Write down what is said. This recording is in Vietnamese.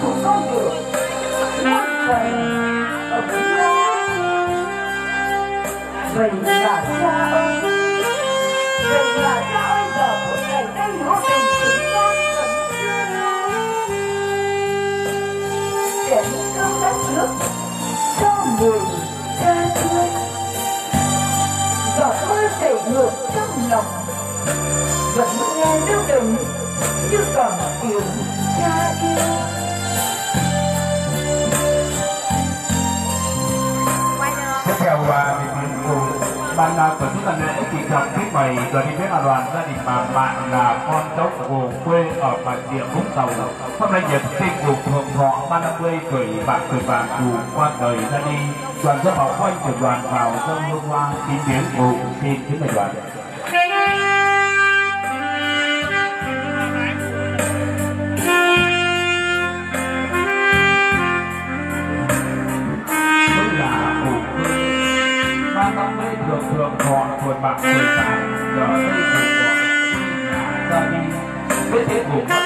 của con đường muôn phần ở vĩnh long. Vậy là cha ơi, vậy là cha ơi, giờ phút này đây hữu tình chúng con vẫn chưa nói để cơm đất nước cho người cha thương. Giọt mưa chảy ngược trong lòng vẫn nghe lưu đừng như còn tiếng cha yêu. Tiếp theo là cùng ban tổ chức tuần lễ trịnh trọng tiếp mời đoàn đi phép đoàn gia đình bà bạn là con cháu của quê ở bản địa Vũng Tàu. Hôm nay dịp sinh nhục thượng thọ 30 tuổi bạn tuổi vàng dù qua đời ra đi, đoàn gia bảo quanh trưởng đoàn vào dâng hương hoa kính viếng cụ. Xin kính mời đoàn. Thượng thọ tuổi bạc tuổi vàng giờ đây thuộc nhà gia đình với thế cùng